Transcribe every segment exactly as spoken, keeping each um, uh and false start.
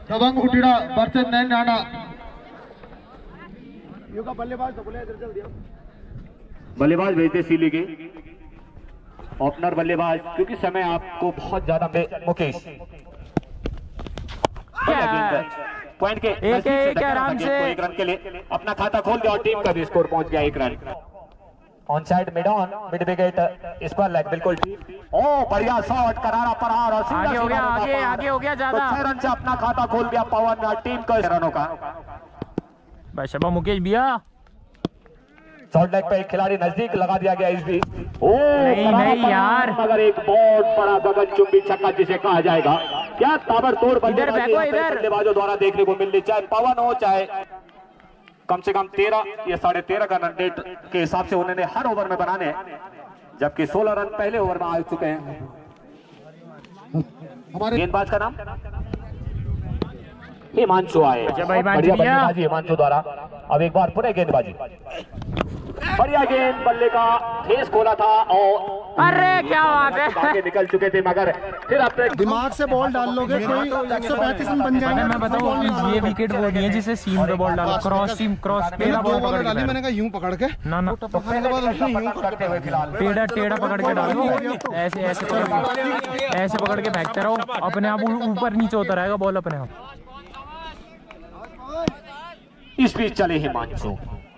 दबंग उठीड़ा versus नैन राणा। बल्लेबाज भेजते सीली के ओपनर बल्लेबाज, क्योंकि समय आपको बहुत ज्यादा। मुकेश पॉइंट के एक एक आराम से एक रन के लिए अपना खाता खोल दिया और टीम का भी स्कोर पहुंच गया एक run. On side mid on mid wicket square leg बिल्कुल। ओ बढ़िया शॉट, करारा प्रहार और आगे हो गया, आगे आगे हो गया ज्यादा। तो छह रन से अपना खाता खोल दिया पवन टीम का रनों का। शाबाश मुकेश भैया। शॉर्ट लेग पे एक खिलाड़ी नजदीक लगा दिया गया इस भी। ओ नहीं नहीं यार, मगर एक बहुत बड़ा गगनचुंबी छक्का जिसे कहा जाएगा। क्या ताबड़तोड़ बल्लेबाजों द्वारा देखने को मिलनी, चाहे पवन हो चाहे कम से कम तेरह या साढ़े तेरह का रन रेट के हिसाब से उन्होंने हर ओवर में बनाने हैं, जबकि सोलह रन पहले ओवर में आ चुके हैं। हमारे गेंदबाज का नाम हिमांशु आए। बढ़िया बल्लेबाजी हिमांशु द्वारा। अब एक बार पुनः गेंदबाजी, बढ़िया गेंद, बल्ले का फेस खोला था और अरे क्या बात है, आगे निकल चुके थे, मगर फिर अपने दिमाग से बॉल डाल लोगे कोई एक सौ पैंतीस रन बन जाएगा। मैं बताऊं ये विकेट वो नहीं है जिसे सीम पे बॉल डालो, क्रॉस सीम क्रॉस टेढ़ा बॉल पकड़ के। मैंने कहा यूं पकड़ के ना ना टेढ़ा टेढ़ा पकड़ के डालो, ऐसे ऐसे ऐसे पकड़ के फेंकते रहो, अपने आप ऊपर नीचे होता रहेगा बॉल अपने आप। इस बीच चले हिमांशु,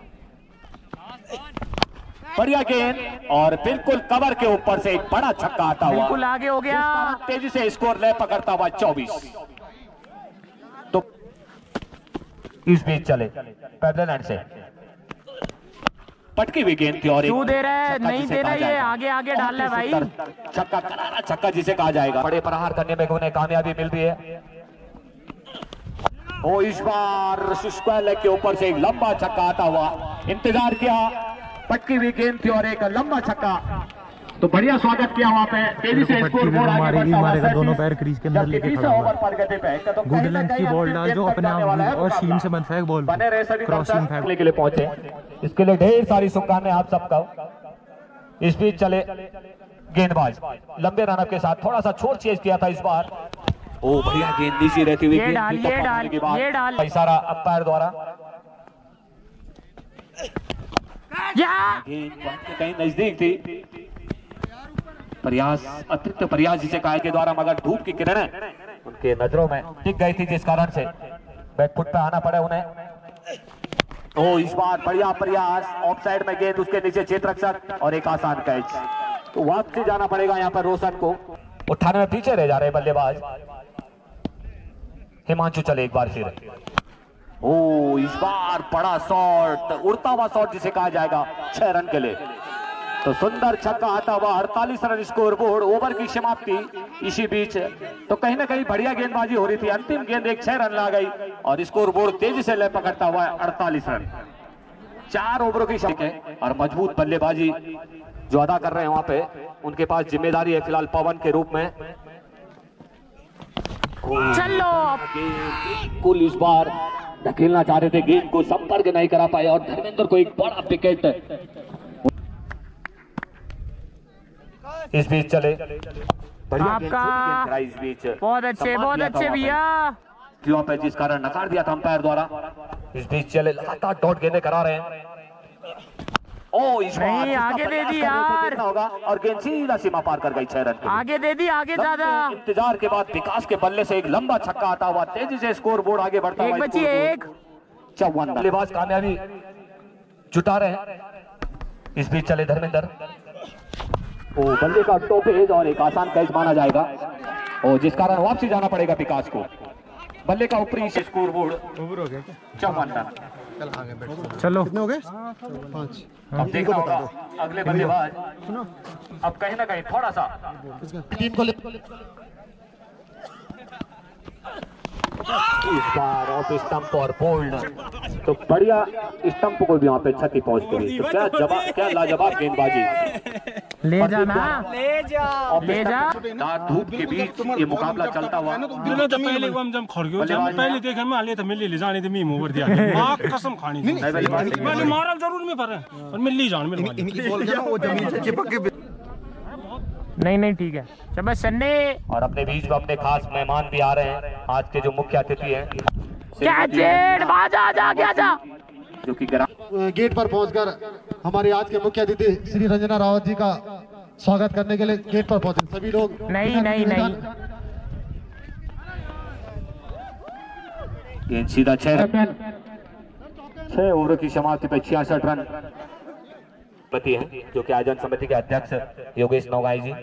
बढ़िया गेंद और बिल्कुल कवर के ऊपर से एक बड़ा छक्का आता हुआ, बिल्कुल आगे हो गया, तेजी से स्कोर ले पकड़ता हुआ चौबीस। तो इस बीच चले पैदल से पटकी हुई गेंद थी और क्यों दे रहा है, नहीं दे रहा, ये आगे आगे डाल रहा है भाई। छक्का, करारा छक्का जिसे कहा जाएगा। बड़े प्रहार करने में उन्हें कामयाबी मिल रही है। ओ इस बार स्क्वायर लेग के ऊपर से एक लंबा छक्का आता हुआ, इंतजार किया, पटकी हुई गेंद थी और एक लंबा छक्का। तो बढ़िया स्वागत किया वहां पे, तेजी से स्कोर बोर्ड आगे बढ़ता हुआ, दोनों पैर क्रीज के अंदर लेके खड़ा हुआ। गुड लेंथ की बॉल डाल जो अपने आप और सीम से बन फेंक बॉल बने रहे सभी क्रॉसिंग फेंकने के लिए पहुंचे। इसके लिए ढेर सारी शुभकामनाएं आप सबका। इस बीच चले गेंदबाज लंबे रनअप के साथ, थोड़ा सा छोड़ चेज किया था इस बार। ओ बढ़िया गेंद नीचे रहती हुई, ये डाल ये डाल ये डाल, इशारा अंपायर द्वारा। गेंद कहीं नजदीक थी, प्रयास अतिरिक्त प्रयास जिसे कहा के द्वारा, मगर धूप की किरणें उनके नजरों में टिक गई थी, जिस कारण से बैकफुट पे आना पड़ा उन्हें। ओ इस बार बढ़िया प्रयास, ऑफ साइड में गेंद, उसके नीचे क्षेत्ररक्षक और एक आसान कैच। तो वापसी जाना पड़ेगा यहाँ पर रोशन को, उठाने में पीछे रह जा रहे बल्लेबाज। हिमांशु चले एक बार फिर। ओ इस बार बड़ा शॉट, उड़ता हुआ शॉट जिसे कहा जाएगा, छह रन के लिए। तो सुंदर छक्का आता हुआ, अड़तालीस रन स्कोर बोर्ड, ओवर की समाप्ति इसी बीच। तो कहीं ना कहीं बढ़िया गेंदबाजी हो रही थी, अंतिम गेंद एक छह रन ला गई और स्कोर बोर्ड तेजी से ले पकड़ता हुआ अड़तालीस रन। चार ओवरों की शक्ति है और मजबूत बल्लेबाजी जो अदा कर रहे हैं वहां पे, उनके पास जिम्मेदारी है फिलहाल पवन के रूप में। चलो कुल इस बार धकेलना चाह रहे थे, गेंद को संपर्क नहीं करा पाए और धर्मेंद्र को एक बड़ा विकेट। इस बीच चले आपका इस बीच बहुत अच्छे बहुत अच्छे भैया, पे जिस कारण नकार दिया था अंपायर द्वारा। इस बीच चले लगातार डॉट गेंदें करा रहे हैं। ओ इस बार नहीं आगे दे दी यार, होगा और गेंद सीधा सीमा पार कर गई, छह रन आगे दे दी, आगे ज्यादा इंतजार के बाद विकास के बल्ले से एक लंबा छक्का आता हुआ, तेजी से स्कोर बोर्ड आगे बढ़ता हुआ। एक बची एक, चौवन बल्लेबाज कामयाबी जुटा रहे हैं। इस बीच चले धर्मेंद्र, ओ बल्ले का टोपेज और एक आसान कैच माना जाएगा, और जिस कारण वापसी जाना पड़ेगा विकास को। बल्ले का ऊपरी स्कोर बोर्ड चौवन रन। चलो कितने हो गए? पाँच। अब देखो होगा अगले बल्लेबाज, अब कहीं ना कहीं थोड़ा सा टीम को इस बार ऑफ स्टंप और बोल्ड, तो बढ़िया स्टंप को भी वहाँ पे क्षति पहुंच गई। तो क्या जवाब, क्या लाजवाब गेंदबाजी, ले जाना ले जा ले जा। धूप के बीच ये मुकाबला चलता हुआ, पहले हम जब खड़ गयो, जब पहले देखे मैं ले तो मिल ले जाने थे, मैं ओवर दिया मां कसम खानी मैंने मारल जरूर में पर पर मिल ली जान मेरे वाली बोल के ना वो जमीन से चिपक के। नहीं नहीं ठीक है शाबाश सन्ने। और अपने बीच में अपने खास मेहमान भी आ रहे हैं, आज के जो मुख्य अतिथि हैं क्या जेड बाजा जा क्या जा जो कि ग्राम गेट पर पहुंचकर हमारे आज के मुख्य अतिथि श्री रंजना रावत जी का स्वागत करने के लिए गेट पर पहुंचे सभी लोग। नहीं नहीं नहीं गेंद सीधा छह छह ओवरों की समाप्ति पे छियासठ रन पति है जो कि आयोजन समिति के अध्यक्ष योगेश नौगाई जी।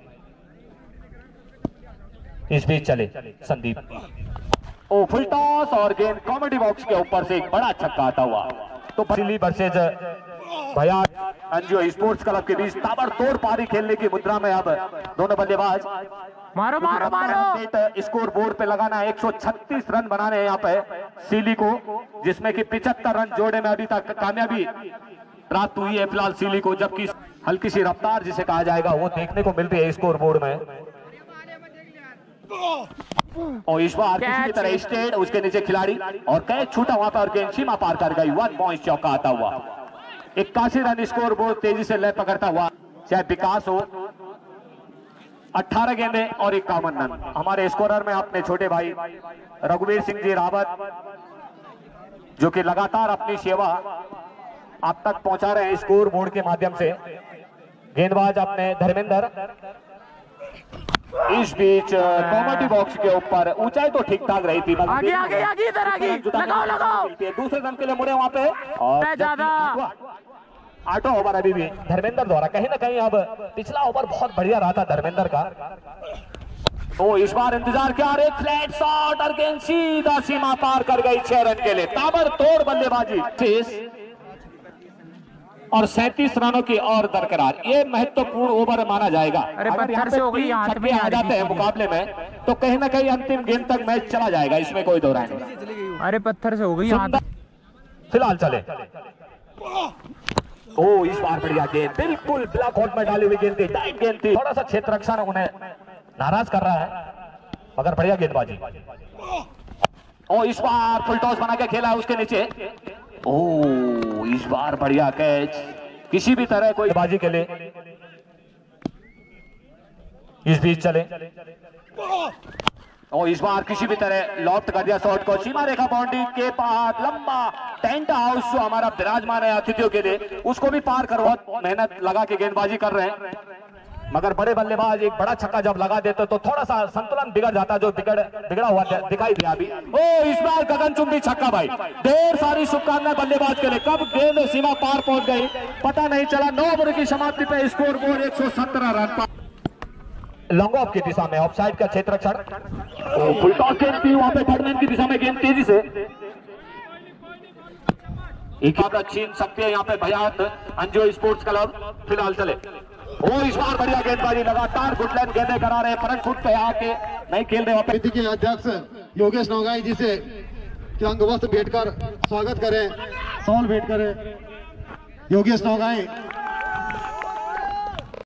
इस बीच चले संदीप ओ फुल टॉस और गेंद कॉमेडी बॉक्स के ऊपर से एक बड़ा छक्का आता हुआ। तो दिल्ली वर्सेज भैया एनजीओ स्पोर्ट्स क्लब के बीच ताबड़तोड़ पारी खेलने की मुद्रा में अब दोनों बल्लेबाज मारो मारो मारो। स्कोर बोर्ड पे लगाना है एक सौ छत्तीस रन बनाने हैं यहाँ पे सीली को, जिसमें कि पिछहत्तर रन जोड़े में अभी तक कामयाबी प्राप्त हुई है फिलहाल सीली को, जबकि हल्की सी रफ्तार जिसे कहा जाएगा वो देखने को मिलती है स्कोर बोर्ड में। और इस बार किसी भी तरह स्टेट उसके नीचे खिलाड़ी और कैच छूटा वहां पर गेंद सीमा पार कर गई। वन पॉइंट चौका आता हुआ इक्यासी रन स्कोर बोर्ड तेजी से लय पकड़ता हुआ, चाहे विकास हो। अठारह गेंदे और इक्यावन रन। हमारे स्कोरर में अपने छोटे भाई रघुवीर सिंह जी रावत जो कि लगातार अपनी सेवा आप तक पहुंचा रहे हैं स्कोर बोर्ड के माध्यम से। गेंदबाज अपने धर्मेंद्र। इस बीच कॉमेडी बॉक्स के ऊपर ऊंचाई तो ठीक ठाक रही थी, आगे आगे आगे इधर आगे लगाओ लगाओ। दूसरे रन के लिए मुड़े वहां पे और ज्यादा आठवां ओवर अभी भी धर्मेंद्र द्वारा कहीं ना कहीं अब पिछला ओवर बहुत बढ़िया रहा था धर्मेंद्र का। तो इस बार इंतजार क्या रे फ्लैट शॉट और गेंद सीधा सीमा पार कर गई छह रन के लिए। ताबड़तोड़ बल्लेबाजी और सैंतीस रनों की और दरकरार, ये महत्वपूर्ण ओवर माना जाएगा। अरे पत्थर से हो गई छक्के आ जाते हैं मुकाबले में तो कहीं ना कहीं अंतिम गेंद तक मैच चला जाएगा, इसमें कोई दो राय नहीं। अरे पत्थर से हो गई फिलहाल चले। ओ इस बार बढ़िया गेंद बिल्कुल ब्लॉक आउट में डाली हुई गेंद थी, टाइट गेंद थी। थोड़ा सा क्षेत्र रक्षण उन्हें नाराज कर रहा है मगर बढ़िया गेंदबाजी। ओ इस बार फुल टॉस बना के खेला है उसके नीचे। ओ इस बार बढ़िया कैच किसी भी तरह कोई बाजी के लिए। इस बीच चले और इस बार किसी भी तरह लॉफ्ट कर दिया शॉट को सीमा रेखा बाउंड्री के पार। लंबा टेंट हाउस जो हमारा विराजमान है अतिथियों के लिए उसको भी पार कर बहुत मेहनत लगा के गेंदबाजी कर रहे हैं, मगर बड़े बल्लेबाज एक बड़ा छक्का जब लगा देते तो थोड़ा सा संतुलन बिगड़ जाता जो बिगड़ बिगड़ा हुआ दिखाई दिया अभी। ओ इस बार गगनचुंबी छक्का भाई, ढेर सारी शुभकामनाएं बल्लेबाज के लिए। कब गेंद सीमा पार पहुंच गई पता नहीं चला। नौ ओवर की समाप्ति पे स्कोर बोर्ड एक सौ सत्रह रन पर। लॉन्ग ऑफ की दिशा में ऑफसाइड का क्षेत्र रक्षण फुल टॉस गेंद थी वहां पे बैट्समैन की दिशा में गेंद तेजी से एक छीन सकते हैं यहाँ पे भयात एनजीओ स्पोर्ट्स क्लब। फिलहाल चले ओ इस बार बढ़िया गेंदबाजी लगातार गुडलैंड गेंदे करा रहे फ्रंट फुट पे आके नहीं खेल रहे। समिति के अध्यक्ष योगेश नौगाई जी से अंग वस्त्र भेंट कर स्वागत करें, सॉल भेंट करें। योगेश नौगाई